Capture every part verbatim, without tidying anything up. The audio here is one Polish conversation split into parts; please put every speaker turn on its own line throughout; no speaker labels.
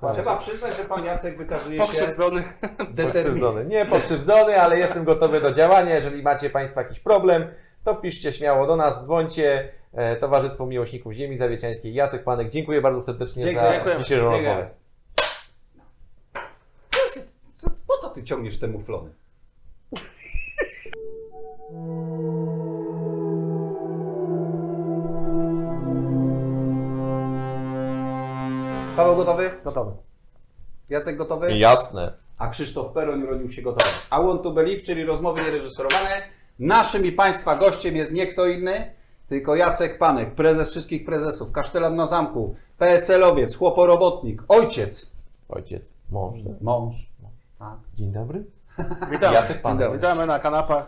Trzeba przyznać, że pan Jacek wykazuje się...
Pokrzywdzony.
Pokrzywdzony. Nie pokrzywdzony, ale jestem gotowy do działania. Jeżeli macie Państwo jakiś problem, to piszcie śmiało do nas, dzwońcie. Towarzystwo Miłośników Ziemi Zawieciańskiej. Jacek Panek, dziękuję bardzo serdecznie
Dziękuję.
za dzisiejszą rozmowę.
Po co ty ciągniesz te muflony? Paweł gotowy?
Gotowy.
Jacek gotowy?
Jasne.
A Krzysztof Peron urodził się gotowy. I want to believe, czyli rozmowy niereżyserowane. Naszym i Państwa gościem jest nie kto inny, tylko Jacek Panek, prezes wszystkich prezesów, kasztelan na zamku, P S L-owiec, chłoporobotnik, ojciec.
Ojciec, mąż.
Mąż. Tak.
Dzień dobry.
Witamy.
Jacek Panek.
dobry.
Witamy na kanapach.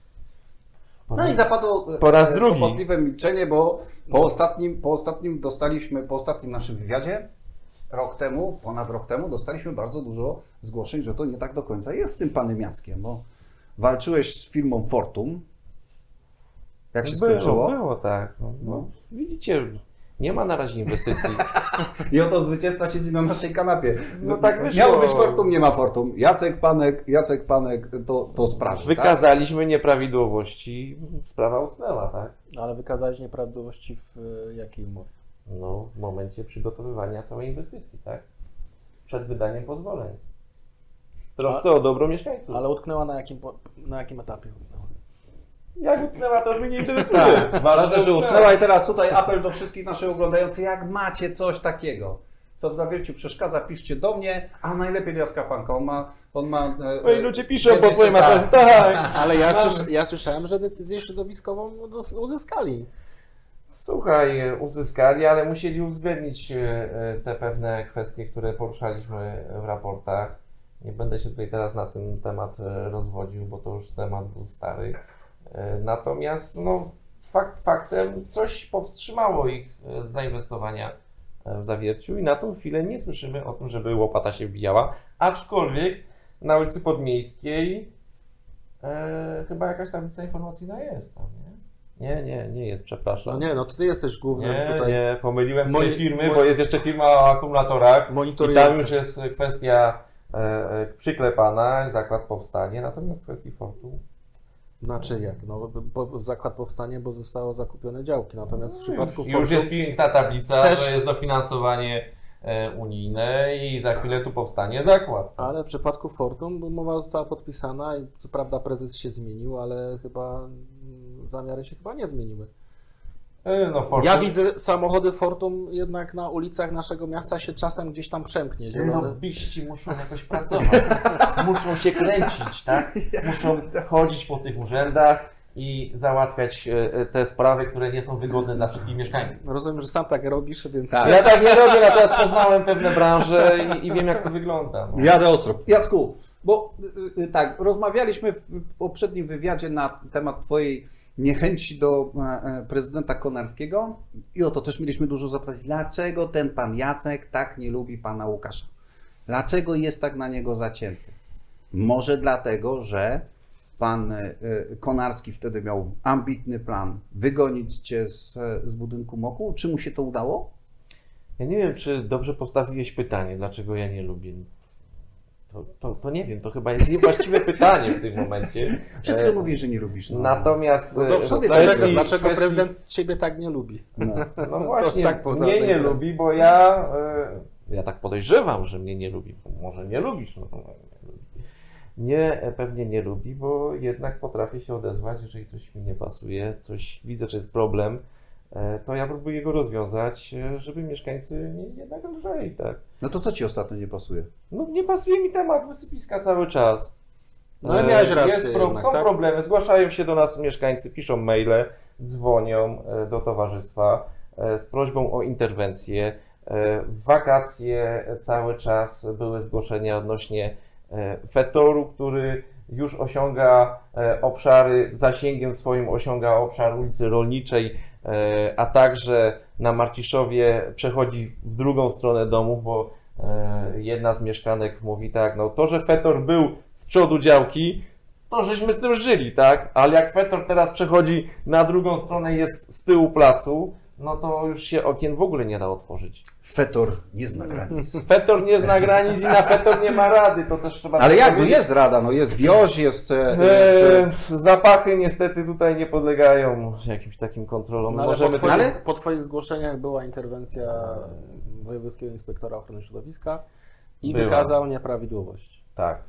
No i zapadło
Po raz drugi.
kłopotliwe milczenie, bo po ostatnim, po ostatnim dostaliśmy, po ostatnim naszym wywiadzie, rok temu, ponad rok temu, dostaliśmy bardzo dużo zgłoszeń, że to nie tak do końca jest z tym panem Jackiem, bo walczyłeś z firmą Fortum. Jak się
było,
skończyło?
Było tak. No, no. Widzicie, nie ma na razie inwestycji.
I oto zwycięzca siedzi na naszej kanapie.
No tak wyszło.
Miało być Fortum, nie ma Fortum. Jacek Panek, Jacek Panek to, to sprawi. Tak?
Wykazaliśmy nieprawidłowości, sprawa utknęła, tak?
Ale wykazałeś nieprawidłowości w y, jakiej umowie?
No, w momencie przygotowywania całej inwestycji, tak? Przed wydaniem pozwoleń. W trosce o dobro mieszkańców.
Ale utknęła na jakim, po- na jakim etapie? utknęła?
Jak utknęła, to już mnie nie interesuje.
Ważne, że utknęła i teraz tutaj apel do wszystkich naszych oglądających, jak macie coś takiego, co w zawierciu przeszkadza, piszcie do mnie, a najlepiej do Jacka Panka, on ma... On ma
No i ludzie piszą
będzie
po twoim
tak.
apelu. Tak.
Ale ja, słysza, ja słyszałem, że decyzję środowiskową udos- uzyskali.
Słuchaj, uzyskali, ale musieli uwzględnić e, te pewne kwestie, które poruszaliśmy w raportach. Nie będę się tutaj teraz na ten temat e, rozwodził, bo to już temat był stary. E, Natomiast no, fakt faktem coś powstrzymało ich e, z zainwestowania e, w Zawierciu i na tą chwilę nie słyszymy o tym, żeby łopata się wbijała, aczkolwiek na ulicy Podmiejskiej e, chyba jakaś tablica informacyjna jest tam, nie? Nie, nie, nie jest, przepraszam.
No nie, no to ty jesteś głównym
Nie,
tutaj.
nie, pomyliłem
Moi-
tej firmy,
moi-
bo jest jeszcze firma o akumulatorach i
Monitorujący.
tam już jest kwestia e, e, przyklepana, zakład powstanie, natomiast w kwestii Fortu
Znaczy jak? No, bo zakład powstanie, bo zostało zakupione działki. Natomiast w przypadku
już, już
Fortum-
jest piękna tablica,
Też-
że jest dofinansowanie e, unijne i za chwilę tu powstanie zakład.
Ale w przypadku Fortum umowa została podpisana i co prawda prezes się zmienił, ale chyba mm, zamiary się chyba nie zmieniły.
E, no, Fortum,
Ja widzę samochody Fortum jednak na ulicach naszego miasta się czasem gdzieś tam przemknie. Zielone.
Lobbyści muszą jakoś pracować, muszą się kręcić, tak? Muszą chodzić po tych urzędach i załatwiać e, te sprawy, które nie są wygodne dla wszystkich mieszkańców.
Rozumiem, że sam tak robisz, więc
Tak.
Ja tak nie robię, natomiast poznałem pewne branże i, i wiem, jak to wygląda. No.
Jadę ostro. Jacku, bo y, y, tak, rozmawialiśmy w, w poprzednim wywiadzie na temat twojej niechęci do e, prezydenta Konarskiego i o to też mieliśmy dużo zapytań. Dlaczego ten pan Jacek tak nie lubi pana Łukasza? Dlaczego jest tak na niego zacięty? Może dlatego, że pan e, Konarski wtedy miał ambitny plan wygonić cię z, z budynku MOKU. Czy mu się to udało?
Ja nie wiem, czy dobrze postawiłeś pytanie, dlaczego ja nie lubię. To, to, to nie wiem, to chyba jest niewłaściwe pytanie w tym momencie.
Przed chwilą mówisz, że nie lubisz. No.
Natomiast
no dobrze,
e, w
dlaczego,
kwestii-
dlaczego
kwestii-
prezydent ciebie tak nie lubi?
No.
No właśnie,
tak poza
mnie
tym,
nie
tak.
lubi, bo ja, e, ja tak podejrzewam, że mnie nie lubi. Może nie lubisz, no to nie lubi. Mnie e, pewnie nie lubi, bo jednak potrafię się odezwać, jeżeli coś mi nie pasuje, coś widzę, że jest problem, e, to ja próbuję go rozwiązać, e, żeby mieszkańcy nie jednak lżej, tak.
No to co ci ostatnio nie pasuje?
No nie pasuje mi temat wysypiska cały czas.
No ale miałeś
E,
rację
jest pro,
jednak,
są
tak?
problemy, zgłaszają się do nas mieszkańcy, piszą maile, dzwonią e, do towarzystwa e, z prośbą o interwencję. E, W wakacje cały czas były zgłoszenia odnośnie e, fetoru, który już osiąga e, obszary, zasięgiem swoim osiąga obszar ulicy Rolniczej, e, a także na Marciszowie przechodzi w drugą stronę domów, bo e, jedna z mieszkanek mówi tak, no to, że fetor był z przodu działki, to żeśmy z tym żyli, tak? Ale jak fetor teraz przechodzi na drugą stronę i jest z tyłu placu, no to już się okien w ogóle nie da otworzyć.
Fetor nie zna granic.
Fetor nie zna granic i na fetor nie ma rady, to też trzeba...
Ale jak? No
powiedzieć.
jest rada, no jest wioś, jest... jest
Eee, zapachy niestety tutaj nie podlegają jakimś takim kontrolom.
No, ale
Możemy
po, twoich,
ale-
po Twoich zgłoszeniach była interwencja Wojewódzkiego Inspektora Ochrony Środowiska i
Była.
wykazał nieprawidłowości.
Tak.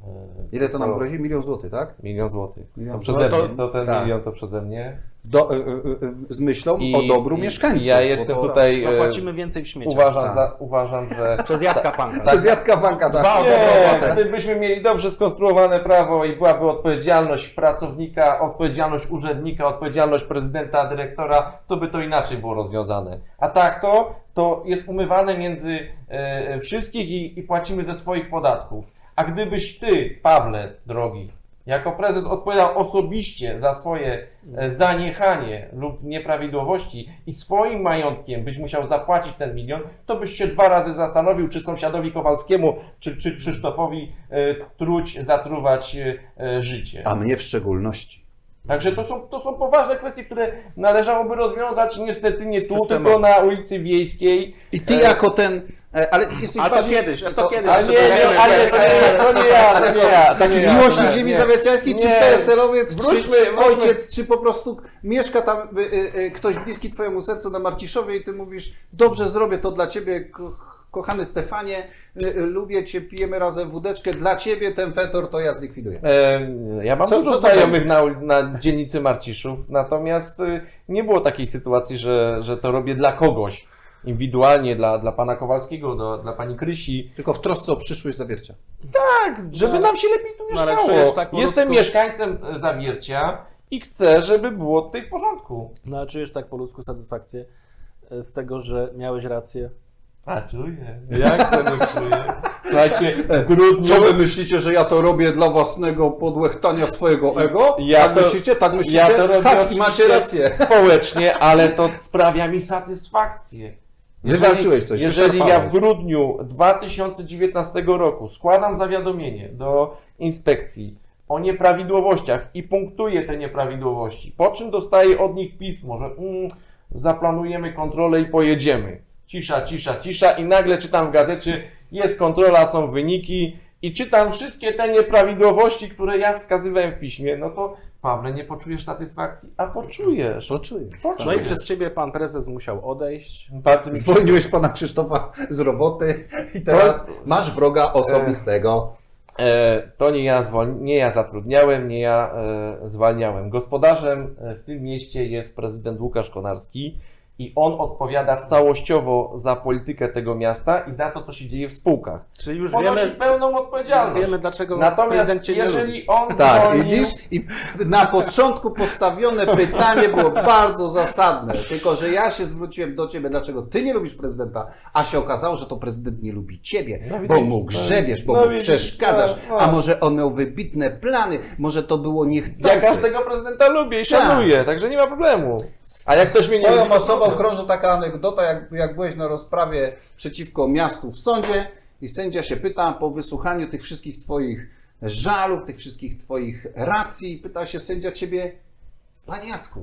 Ile to nam grozi? Milion złotych, tak?
Milion złotych.
Milion
To przeze
złotych.
mnie, to ten
Tak.
milion to przeze mnie.
Do, y, y, y, z myślą o dobru
i-
mieszkańców.
i Ja
bo
jestem
to-
tutaj... e,
Zapłacimy więcej w śmieciach.
Uważam,
Tak.
za, uważam, że...
Przez Jacka Panka.
Przez Jacka Banka, tak.
Dba o
Nie, gdybyśmy mieli dobrze skonstruowane prawo i byłaby odpowiedzialność pracownika, odpowiedzialność urzędnika, odpowiedzialność prezydenta, dyrektora, to by to inaczej było rozwiązane. A tak to, to jest umywane między e, wszystkich i, i płacimy ze swoich podatków. A gdybyś ty, Pawle, drogi, jako prezes odpowiadał osobiście za swoje e, zaniechanie lub nieprawidłowości i swoim majątkiem byś musiał zapłacić ten milion, to byś się dwa razy zastanowił, czy sąsiadowi Kowalskiemu, czy, czy Krzysztofowi e, truć, zatruwać e, życie.
A mnie w szczególności.
Także to są, to są poważne kwestie, które należałoby rozwiązać, niestety nie tu,
Systemowo.
tylko na ulicy Wiejskiej.
I ty jako ten... e, Ale jesteś
Ale to
bardziej...
kiedyś, a to kiedyś.
Ale nie, nie, ale to nie ja, to nie ja. To
Taki
nie ja,
miłośnik
nie,
ziemi
nie.
zawieciańskiej, czy
Nie.
P S L owiec, czy,
Wróćmy,
czy
wróćmy.
ojciec, czy po prostu mieszka tam y, y, y, ktoś bliski twojemu sercu na Marciszowie i ty mówisz, dobrze zrobię to dla ciebie, ko kochany Stefanie, y, y, lubię cię, pijemy razem wódeczkę, dla ciebie ten fetor to ja zlikwiduję.
E, Ja mam
Co-
dużo
co to
znajomych na, ul- na dzielnicy Marciszów, natomiast y, nie było takiej sytuacji, że, że to robię dla kogoś. Indywidualnie, dla, dla pana Kowalskiego, do, dla pani Krysi.
Tylko w trosce o przyszłość Zawiercia.
Tak, żeby
No,
nam się lepiej tu
no, ale
mieszkało.
przecież tak po
Jestem
ludzku-
mieszkańcem e, Zawiercia i chcę, żeby było tutaj w porządku.
No ale czujesz tak po ludzku satysfakcję e, z tego, że miałeś rację.
A, czuję. Jak to nie czuję? Słuchajcie, w grudniu...
Co wy myślicie, że ja to robię dla własnego podłechtania swojego ego?
Ja
tak
to-
myślicie? Tak myślicie?
Ja to robię
tak, i macie
oczywiście
rację.
społecznie, ale to sprawia mi satysfakcję.
Wywalczyłeś coś,
Jeżeli ja w
wyczerpałeś.
grudniu dwa tysiące dziewiętnastego roku składam zawiadomienie do inspekcji o nieprawidłowościach i punktuję te nieprawidłowości, po czym dostaję od nich pismo, że mm, zaplanujemy kontrolę i pojedziemy. Cisza, cisza, cisza i nagle czytam w gazecie, jest kontrola, są wyniki i czytam wszystkie te nieprawidłowości, które ja wskazywałem w piśmie, no to Pawle, nie poczujesz satysfakcji, a poczujesz.
To czuję.
No i
Poczujesz.
przez ciebie pan prezes musiał odejść.
Bardzo mi
Zwolniłeś pana Krzysztofa z roboty i teraz
To-
masz wroga osobistego.
E, to nie ja, zwol... nie ja zatrudniałem, nie ja e, zwalniałem. Gospodarzem e, w tym mieście jest prezydent Łukasz Konarski i on odpowiada całościowo za politykę tego miasta i za to, co się dzieje w spółkach.
Czyli już
Ponosi
wiemy,
pełną odpowiedzialność.
wiemy dlaczego
Natomiast
prezydent cię nie lubi.
jeżeli on
Tak,
zwolnił...
widzisz? I na początku postawione pytanie było bardzo zasadne. Tylko, że ja się zwróciłem do ciebie, dlaczego ty nie lubisz prezydenta, a się okazało, że to prezydent nie lubi ciebie,
No
bo
widzisz,
mu grzebiesz, bo
no
mu
widzisz,
przeszkadzasz,
no, no.
a może on miał wybitne plany, może to było
Ja
niechcące.
każdego prezydenta lubię i szanuję, także nie ma problemu. A jak ktoś mnie nie
Twoją
lubi, to
osobą
problem.
krąży taka anegdota, jak, jak byłeś na rozprawie przeciwko miastu w sądzie i sędzia się pyta po wysłuchaniu tych wszystkich twoich żalów, tych wszystkich twoich racji, pyta się sędzia ciebie, panie Jacku,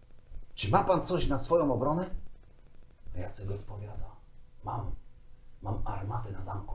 czy ma pan coś na swoją obronę? A Jacek odpowiada, mam, mam armatę na zamku.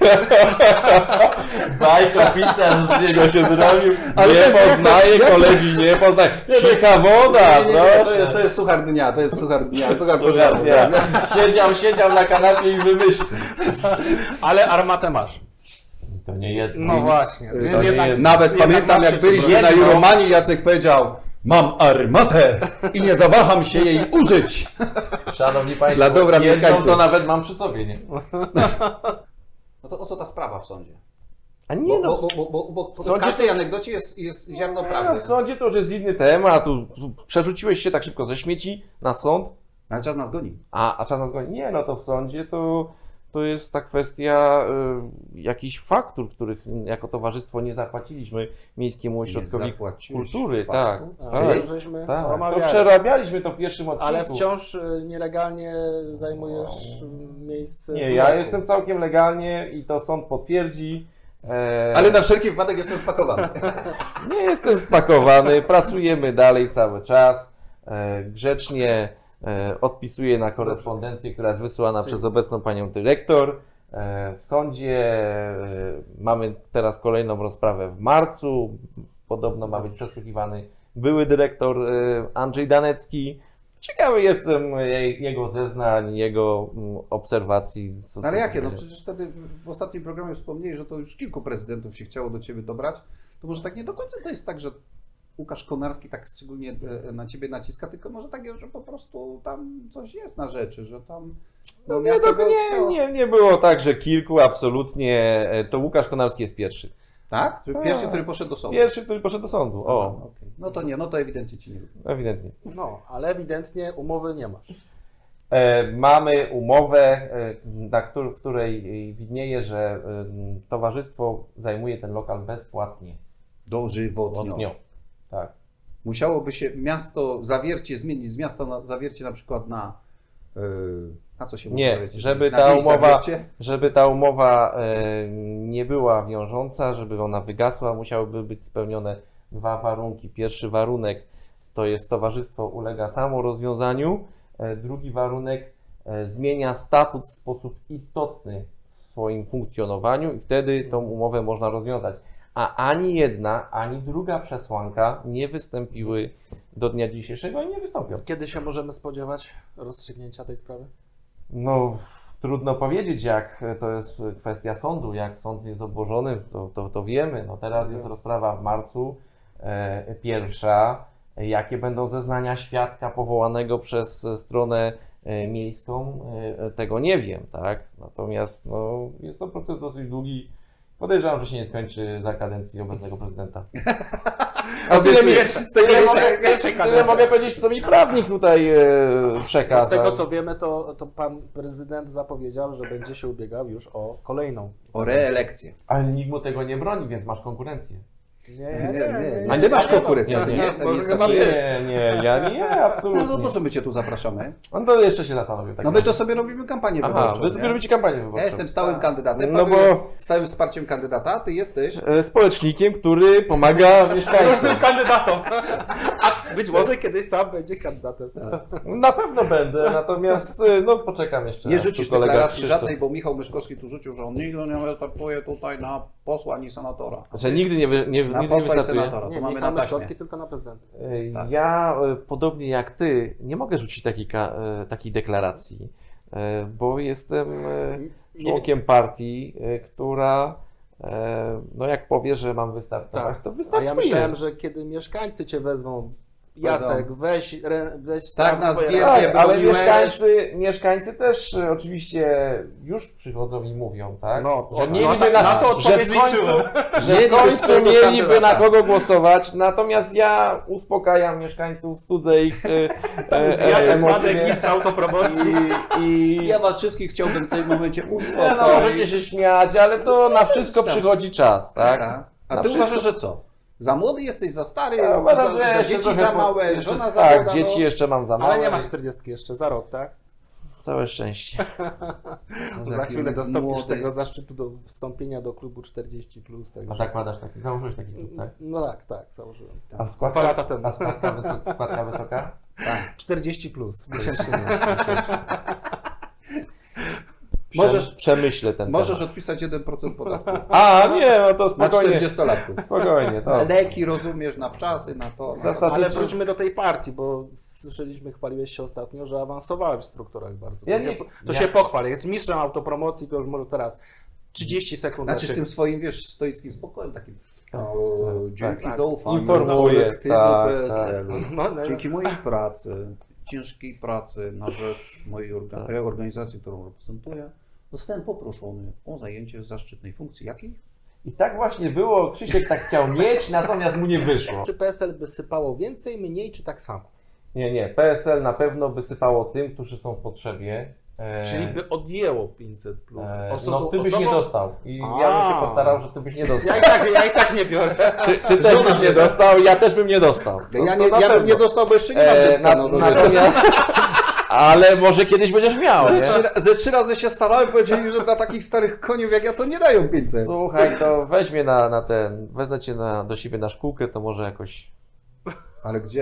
Bajkopisarz z niego się zrobił,
Ale
nie
to jest jak to-
poznaje,
jak to-
kolegi nie poznaje. Ciekawoda,
Nie, nie, nie, to,
proszę.
jest, to jest suchar dnia, to jest suchar dnia, suchar
Słuchaj,
programu.
nie. Siedział, siedział na kanapie i wymyślił.
Ale armatę masz.
To nie jedno.
No właśnie.
To
Więc
nie
jednak,
jest-
Nawet
jednak
pamiętam,
masz
jak
się co
byliśmy
bronić.
na
Jedno.
Euromanii, Jacek powiedział, mam armatę i nie zawaham się jej użyć.
Szanowni Państwo,
Dla dobra
jedną
mieszkańców.
to nawet mam przy sobie, nie?
No to o co ta sprawa w sądzie?
A
Bo,
nie no,
bo, bo, bo, bo, bo w
sądzie
każdej
to-
anegdocie jest, jest ziarno
w
prawdy.
sądzie to już jest inny temat. Tu, tu przerzuciłeś się tak szybko ze śmieci na sąd,
Ale czas nas goni.
a, a czas nas goni. Nie, no to w sądzie to, to jest ta kwestia y, jakichś faktur, których jako towarzystwo nie zapłaciliśmy Miejskiemu Ośrodkowi
zapłaciłeś
Kultury. Tak,
faktu?
A,
tak,
to żeśmy
tak. To
omawiali.
przerabialiśmy to w pierwszym odcinku.
Ale wciąż y, nielegalnie zajmujesz y, miejsce.
Nie,
w
ja
bloku.
jestem całkiem legalnie i to sąd potwierdzi. E,
Ale na wszelki wypadek jestem spakowany.
Nie jestem spakowany, pracujemy dalej cały czas, e, grzecznie, e, odpisuje na korespondencję, która jest wysyłana przez obecną panią dyrektor. E, w sądzie e, mamy teraz kolejną rozprawę w marcu. Podobno ma być przesłuchiwany były dyrektor e, Andrzej Danecki. Ciekawy jestem jej, jego zeznań, jego mm, obserwacji. Co,
Ale
co
jakie? No
będzie.
przecież wtedy w ostatnim programie wspomnieli, że to już kilku prezydentów się chciało do ciebie dobrać. To może tak nie do końca to jest tak, że Łukasz Konarski tak szczególnie e, na ciebie naciska, tylko może tak, że po prostu tam coś jest na rzeczy, że tam no,
No nie,
miasto
no,
go
nie,
chciało.
nie, nie było tak, że kilku, absolutnie. E, To Łukasz Konarski jest pierwszy.
Tak? Pierwszy,
A.
który poszedł do sądu.
Pierwszy, który poszedł do sądu.
Aha,
O,
okej. No to nie, no to ewidentnie ci nie lubię.
ewidentnie.
No, ale ewidentnie umowy nie masz.
E, mamy umowę, e, na któr- w której widnieje, że e, towarzystwo zajmuje ten lokal bezpłatnie.
Dożywotnio.
Od dniu. Tak.
Musiałoby się miasto, zawiercie zmienić z miasta na zawiercie na przykład na... Yy, na co się
Nie,
może zawiercie
żeby
zmienić?
ta
Na wieś
umowa,
zawiercie?
żeby ta umowa e, nie była wiążąca, żeby ona wygasła, musiałyby być spełnione dwa warunki. Pierwszy warunek to jest towarzystwo ulega samorozwiązaniu. E, drugi warunek e, zmienia statut w sposób istotny w swoim funkcjonowaniu i wtedy tą umowę można rozwiązać. A ani jedna, ani druga przesłanka nie wystąpiły do dnia dzisiejszego i nie wystąpią.
Kiedy się możemy spodziewać rozstrzygnięcia tej sprawy?
No, trudno powiedzieć, jak to jest kwestia sądu, jak sąd jest obłożony, to, to, to wiemy. No teraz jest rozprawa w marcu, e, pierwsza. Jakie będą zeznania świadka powołanego przez stronę e, miejską, e, tego nie wiem, tak? Natomiast no, jest to proces dosyć długi. Podejrzewam, że się nie skończy za kadencji obecnego prezydenta. A tyle, mi,
Pierwsze-
tyle,
pierwsze-
mogę,
pierwszej
tyle
kadencji.
mogę powiedzieć, co mi prawnik tutaj e, przekazał.
Z tego co wiemy, to, to pan prezydent zapowiedział, że będzie się ubiegał już o kolejną.
O reelekcję.
Ale nikt mu tego nie broni, więc masz konkurencję.
Nie, nie, nie.
A
A ty masz konkurencję,
nie,
ty
nie,
nie?
nie,
Tak
może
jest
chyba
taki-
ty.
Nie, nie, ja nie, absolutnie.
No to po co my cię tu zapraszamy?
No to jeszcze się zastanowię. tak
No my
razie.
to sobie robimy kampanię
Aha,
wyborczą.
wy
nie?
sobie robicie kampanię wyborczą.
Ja jestem stałym kandydatem,
No
no
bo-
bo jest stałym wsparciem kandydata, ty jesteś.
E, Społecznikiem, który pomaga mieszkańcom.
Różnym kandydatom. A być może kiedyś sam będzie kandydatem.
Na pewno będę, natomiast e, no poczekam jeszcze.
Nie
aż
rzucisz
tu kolega
deklaracji
Krzysztof-
żadnej, bo Michał Myszkowski tu rzucił, że on nigdy nie wystartuje tutaj na posła ani senatora.
Że nigdy nie, wy- nie,
Na
nigdy nie
posła i
wystartuje.
senatora, to
Nie,
mamy
Michał
na taśmie.
Myszkowski tylko na prezydenta.
E,
Tak.
Ja, e, podobnie jak ty, nie mogę rzucić takiej, ka- e, takiej deklaracji, e, bo jestem e, członkiem partii, e, która, e, no jak powie, że mam wystartować, to
A
wystartuje.
ja myślałem, że kiedy mieszkańcy cię wezmą, Jacek, weź, re, weź
Tak
spraw
nas
swoje
wie-
ręce.
Tak, ale
broniłeś.
mieszkańcy, mieszkańcy też e, oczywiście już przychodzą i mówią, tak?
No,
że
no,
mieliby
tak,
na,
na to
że w
odpowiedź
końcu,
liczyłem.
że w
Mieliby
końcu
swojego
mieliby na
kandydata.
kogo głosować, natomiast ja uspokajam mieszkańców, studzę ich e, e, e,
Jacek
emocje
Madek, mistrz autopromocji.
i, i
Ja was wszystkich chciałbym w tym momencie
nie, no,
uspokoić.
możecie się śmiać, ale to na wszystko
sam.
przychodzi czas, tak?
Tak. A
Na
ty
wszystko-
uważasz, że co? Za młody jesteś, za stary,
Ja uważam, że
za, za
jeszcze
dzieci
trochę
za
po-
małe,
jeszcze-
żona za
Tak,
młoda,
dzieci
no.
jeszcze mam za małe.
Ale nie masz czterdziestki jeszcze, za rok, tak?
Całe szczęście.
Może
Za
jaki on
chwilę
jest
dostąpisz
młody.
tego zaszczytu do wstąpienia do klubu czterdzieści plus.
A
Także...
zakładasz taki, założyłeś taki klub, tak?
No tak, tak, założyłem.
A składka,
Dwa lata temu.
A składka, wyso- składka wysoka?
czterdzieści plus.
Możesz-
Przem- Przemyślę ten
Możesz
temat.
odpisać jeden procent podatku.
A, nie, no to
Na
spokojnie.
czterdziestolatków.
Spokojnie,
Na
to.
leki rozumiesz, na wczasy, na to. Na to.
Zasad-
Ale wróćmy do tej partii, bo słyszeliśmy, chwaliłeś się ostatnio, że awansowałeś w strukturach bardzo.
Ja
to
nie-
się, to
ja-
się pochwal. Jest mistrzem autopromocji, to już może teraz trzydzieści sekund.
Znaczy z
na
tym swoim, wiesz, stoickim spokojem takim. O, dzięki
tak.
zaufaniu
Informuję,
kolektywu
tak,
P S L-u.
No, no,
Dzięki mojej pracy, ciężkiej pracy na rzecz mojej orga-
Tak.
organizacji, którą reprezentuję, zostałem poproszony o zajęcie zaszczytnej funkcji. Jakiej?
I tak właśnie było, Krzysiek tak chciał mieć, natomiast mu nie wyszło.
Czy P S L by sypało więcej, mniej, czy tak samo?
Nie, nie, P S L na pewno by sypało tym, którzy są w potrzebie. E,
Czyli by odjęło pięćset plus.
e,
Osobą-
no ty byś
osobą-
nie dostał. I ja bym się
A.
postarał, że ty byś nie dostał.
Ja i tak, ja i tak nie biorę.
Ty, ty też byś nie dostał, ja też bym nie dostał. No
ja
to
nie,
na
ja bym
pewno.
nie dostał, bo jeszcze nie mam
E,
dziecka.
na,
no, no,
natomiast, ale może kiedyś będziesz miał,
ze,
nie?
trzy, ra- ze trzy razy się starałem, powiedzieli, że dla takich starych koniów jak ja to nie dają pięćset.
Słuchaj, to weź mnie na, na ten, wezmę cię na, do siebie na szkółkę, to może jakoś...
Ale gdzie?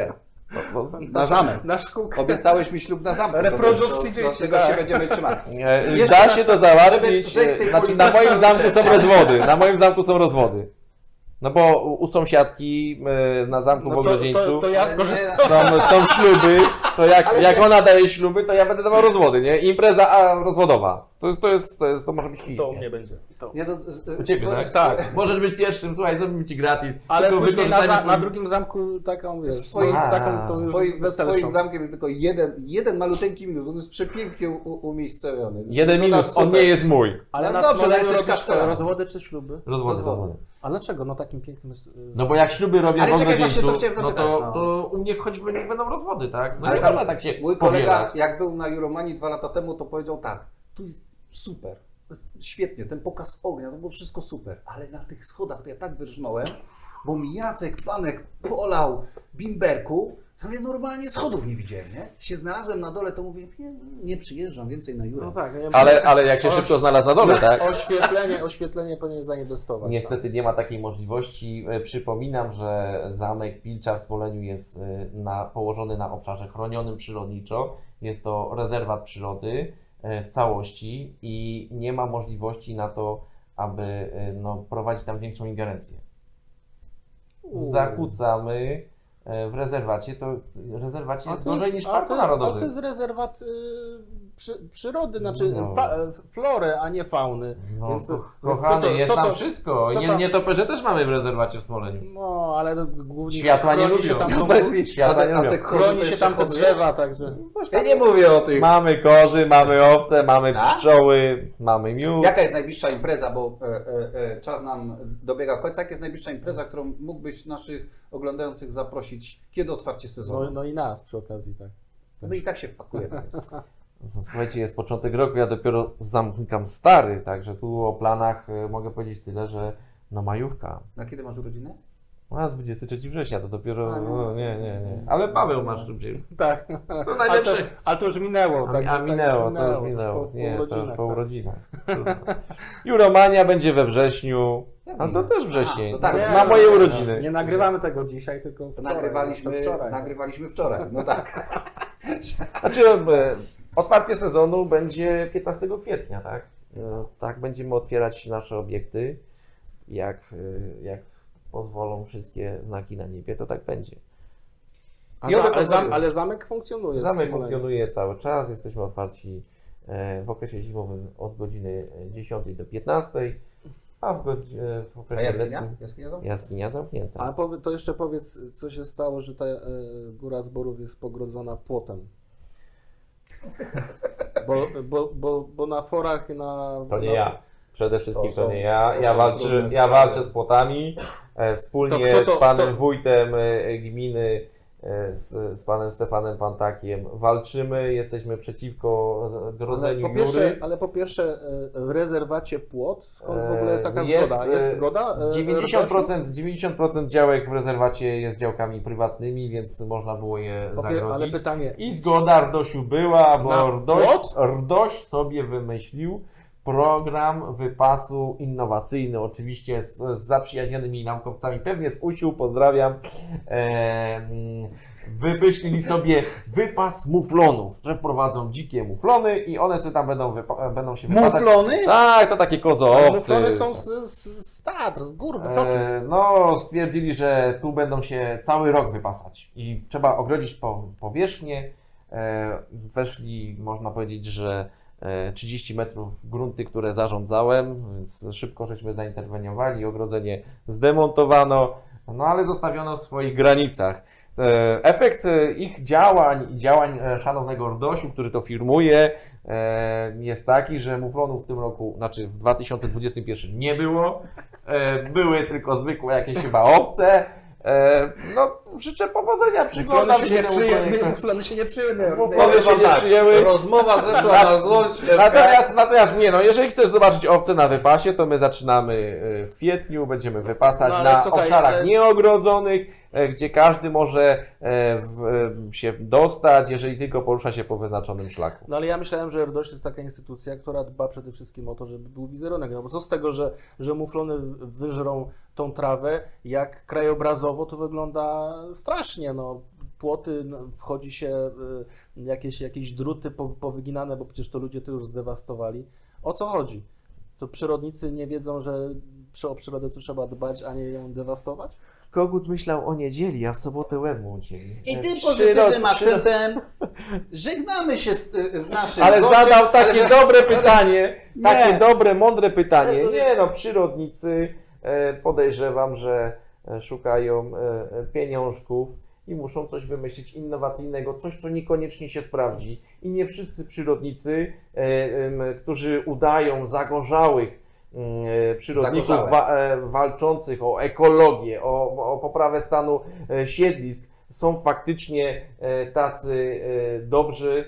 No, no,
Na zamek.
Na szkółkę.
Obiecałeś mi ślub na zamku.
Reprodukcji dzieci,
Tego
tak.
się będziemy trzymać.
E,
Jeszcze
Da
na-
się to załatwić.
żeby przejść z tej
Znaczy, na
polityki
moim zamku są
na
rozwody. Na moim zamku są rozwody. No bo u, u sąsiadki e, na zamku
No
w
to,
Ogrodzieńcu
to, to ja skorzystam.
są, są śluby. To jak, jak ona daje śluby, to ja będę dawał rozwody, nie? Impreza a, rozwodowa. To jest, to jest, to jest, to może być hit.
To u
nie?
mnie będzie. To.
Nie, to, z,
U ciebie,
z,
tak?
tak.
Możesz być pierwszym, słuchaj, zrobimy ci gratis.
Ale
Tylko
później na,
wykorzystajmy
za, na
twój-
drugim zamku taką, wiesz,
Swoim-
no, taką
A,
to już
Swoim,
weselszą.
swoim zamkiem jest tylko jeden, jeden maluteńki minus. On jest przepięknie u, u, umiejscowiony.
Jeden
Wygląda
minus, on
super.
nie jest mój.
Ale
No
na
dobrze,
Smoleniu
no jesteś
robisz co,
kasztelem.
rozwody czy śluby?
Rozwody,
Rozwody.
rozwody.
A dlaczego? No takim pięknym...
No bo jak śluby robię
Ale
w
czekaj, właśnie to
Ogrodzieńcu,
chciałem
no to,
zapytać, no.
to u mnie choćby niech będą rozwody, tak? No
Ale
nie
tam
można tak się
Mój kolega,
powielać.
jak był na Euromanii dwa lata temu, to powiedział tak, tu jest super, to jest świetnie, ten pokaz ognia, to było wszystko super, ale na tych schodach to ja tak wyrżnąłem, bo mi Jacek Panek polał bimberku, ja mówię, normalnie schodów nie widziałem, nie? Się znalazłem na dole, to mówię, nie, nie przyjeżdżam więcej na Jurę.
No tak. Ja
Ale, ale jak się
Oś-
szybko znalazł na dole, tak?
Oświetlenie, oświetlenie powinien zainwestować.
Niestety nie ma takiej możliwości. E, Przypominam, że zamek Pilcza w Smoleniu jest e, na, położony na obszarze chronionym przyrodniczo. Jest to rezerwat przyrody e, w całości i nie ma możliwości na to, aby e, no, prowadzić tam większą ingerencję.
Uuu.
Zakłócamy e, w rezerwacie, to rezerwacie
A
jest
to
gorzej
jest,
niż
a
park
to jest, a to
narodowy.
jest rezerwat y, przy, przyrody, znaczy
No.
fa, florę, a nie fauny.
No,
Więc,
ko-
więc
kochany,
co to-
jest
co
tam
to-
wszystko.
co
Nie,
tam-
nietoperze też mamy w rezerwacie w Smoleniu.
No, ale to głównie
Światła nie
chroni się
lubią.
tam,
No
tą-
powiedz mi,
Światła
a
nie
te, a
lubią.
te kozy to
chroni się
jeszcze
tam te
hodujesz?
drzewa, także...
Ja nie mówię o tych.
Mamy kozy, mamy owce, mamy
Tak?
pszczoły, mamy miód.
Jaka jest najbliższa impreza, bo e, e, e, czas nam dobiega końca. Jaka jest najbliższa impreza, którą mógłbyś naszych oglądających zaprosić? Kiedy otwarcie sezonu?
No, no i nas przy okazji, tak.
My i tak się wpakujemy.
No, słuchajcie, jest początek roku, ja dopiero zamkam stary, także tu o planach e, mogę powiedzieć tyle, że no majówka.
Na kiedy masz urodziny?
No, dwudziestego trzeciego września to dopiero,
A, nie.
no, nie, nie, nie. Ale Paweł masz szybciej.
Tak.
To
Ale to,
najlepsze.
już- ale to już minęło.
A,
tak,
a
tak
minęło, to już
po-
minęło.
po
Nie, to już
urodzinach,
po
tak.
urodzinach. Trudno. Juromania będzie we wrześniu.
Jak
A to
minęło?
też wrzesień.
A, to tak.
To
Nie,
na
no,
moje
nie,
urodziny.
Nie nagrywamy tego dzisiaj, tylko
To
wczoraj,
nagrywaliśmy,
to wczoraj.
nagrywaliśmy wczoraj. No tak.
Znaczy, e, otwarcie sezonu będzie piętnastego kwietnia, tak? E, Tak, będziemy otwierać nasze obiekty. Jak, e, jak pozwolą wszystkie znaki na niebie, to tak będzie.
A
I
za,
oby
ale,
pozwoliły.
zam, ale zamek funkcjonuje.
Zamek
Smolenie.
funkcjonuje cały czas, jesteśmy otwarci e, w okresie zimowym od godziny dziesiątej do piętnastej, a w, godzi- e, w
A
okresie
jaskinia?
letnim
Jaskinia tam?
jaskinia zamknięta.
Ale powie, to jeszcze powiedz, co się stało, że ta e, góra zborów jest pogrodzona płotem. Bo, bo, bo, bo na forach i na...
To nie
na,
ja. Przede wszystkim
To
to,
są-
nie ja.
to
Ja
są
walczę,
trudne
ja
sprawy.
walczę z płotami. E, wspólnie
To kto to-
z panem
to-
wójtem e, gminy, e, z, z panem Stefanem Pantakiem walczymy. Jesteśmy przeciwko
Ale
grodzeniu
po, pierwsze,
Jury.
ale po pierwsze e, w rezerwacie płot, skąd w ogóle taka
E, jest,
zgoda? Jest
e,
zgoda? e,
dziewięćdziesiąt
Rodosiu?
procent, dziewięćdziesiąt procent działek w rezerwacie jest działkami prywatnymi, więc można było je
Po pier- ale
zagrodzić.
pytanie,
I zgoda Rdosiu była, bo
Na
Rdoś,
płot?
Rdoś sobie wymyślił program wypasu innowacyjny, oczywiście z, z zaprzyjaźnionymi naukowcami, pewnie z Usiu, pozdrawiam. E, mm, wymyślili sobie wypas muflonów, że wprowadzą dzikie muflony i one sobie tam będą, wypa- będą się wypasać.
Muflony?
Tak, to takie kozoowcy.
muflony są z, z, z Tatr, z gór wysokich.
E, no, stwierdzili, że tu będą się cały rok wypasać i trzeba ogrodzić po, powierzchnię. E, weszli, można powiedzieć, że e, trzydzieści metrów grunty, które zarządzałem, więc szybko żeśmy zainterweniowali, ogrodzenie zdemontowano, no ale zostawiono w swoich granicach. E, efekt e, ich działań i działań e, szanownego Rdosiu, który to firmuje, e, jest taki, że muflonów w tym roku, znaczy w dwa tysiące dwudziestym pierwszym nie było. E, były tylko zwykłe jakieś chyba owce. E, no, życzę powodzenia,
Muflony
przyglądam
się
się
nie
temu
przyjęły.
projektowi.
Muflony się nie przyjęły.
Muflony się nie
tak,
przyjęły.
Rozmowa zeszła na złą ścieżkę.
Natomiast, natomiast nie no, jeżeli chcesz zobaczyć owce na wypasie, to my zaczynamy e, w kwietniu, będziemy wypasać
No, ale
na
słuchaj,
obszarach
ale-
nieogrodzonych, e, gdzie każdy może e, w, e, się dostać, jeżeli tylko porusza się po wyznaczonym szlaku.
No ale ja myślałem, że R D O S jest taka instytucja, która dba przede wszystkim o to, żeby był wizerunek. No bo co z tego, że, że muflony wyżrą tą trawę, jak krajobrazowo to wygląda strasznie. No. płoty, no, wchodzi się y, jakieś, jakieś druty po, powyginane, bo przecież to ludzie to już zdewastowali. O co chodzi? To przyrodnicy nie wiedzą, że przy, o przyrodę tu trzeba dbać, a nie ją dewastować?
Kogut myślał o niedzieli, a w sobotę łeb mu ucięli.
I tym
Przyrod-
pozytywnym
przyrod-
akcentem żegnamy się z, z naszym
Ale
gościem,
zadał takie
ale-
dobre pytanie,
Nie.
takie dobre, mądre pytanie.
Ale-
Nie no, przyrodnicy e, podejrzewam, że e, szukają e, e, pieniążków i muszą coś wymyślić innowacyjnego, coś, co niekoniecznie się sprawdzi. I nie wszyscy przyrodnicy, e, em, którzy udają zagorzałych mm, przyrodników
Zagorzałe.
wa, e, walczących o ekologię, o, o poprawę stanu e, siedlisk, są faktycznie e, tacy e, dobrzy.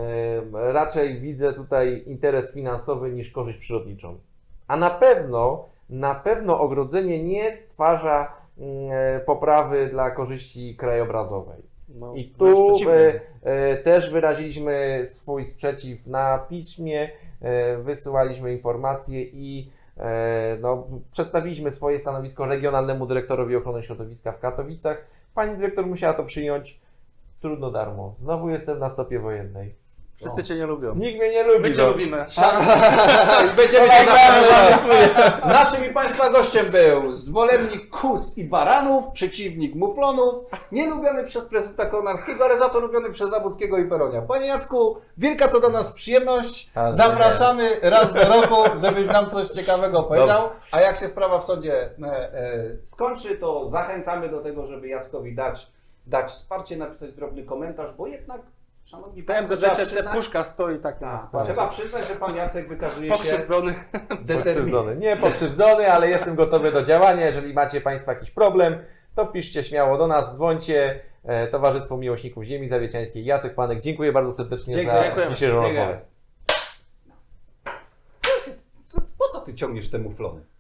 E, raczej widzę tutaj interes finansowy niż korzyść przyrodniczą. A na pewno, na pewno ogrodzenie nie stwarza mm, poprawy dla korzyści krajobrazowej.
No,
I
wręcz
tu
przeciwnie.
e, e, też wyraziliśmy swój sprzeciw na piśmie, e, wysyłaliśmy informacje i e, no, przedstawiliśmy swoje stanowisko regionalnemu dyrektorowi ochrony środowiska w Katowicach. Pani dyrektor musiała to przyjąć trudno darmo. Znowu jestem na stopie wojennej.
Wszyscy cię nie lubią.
Nikt mnie nie lubi.
My cię
no.
lubimy.
Będziemy
Tak,
się
tak,
zapraszać. Naszym i Państwa gościem był zwolennik kóz i baranów, przeciwnik muflonów, nielubiony przez prezydenta Konarskiego, ale za to lubiony przez Zabudzkiego i Peronia. Panie Jacku, wielka to dla nas przyjemność.
Ale
Zapraszamy raz do roku, żebyś nam coś ciekawego powiedział. A jak się sprawa w sądzie e, e, skończy, to zachęcamy do tego, żeby Jackowi dać, dać wsparcie, napisać drobny komentarz, bo jednak, szanowni
W
Państwo,
M Z
trzeba
te
przyznać,
puszka stoi takie na
tak,
wsparcie.
trzeba przyznać, że pan Jacek wykazuje się
Pokrzywdzony.
determin...
Pokrzywdzony. Nie pokrzywdzony, ale jestem gotowy do działania. Jeżeli macie Państwo jakiś problem, to piszcie śmiało do nas, dzwońcie. E, Towarzystwo Miłośników Ziemi Zawieciańskiej. Jacek Panek, dziękuję bardzo serdecznie
Dziękuję.
za
Dziękujemy.
dzisiejszą
Dziękuję.
rozmowę.
Teraz jest- Po co ty ciągniesz te muflony?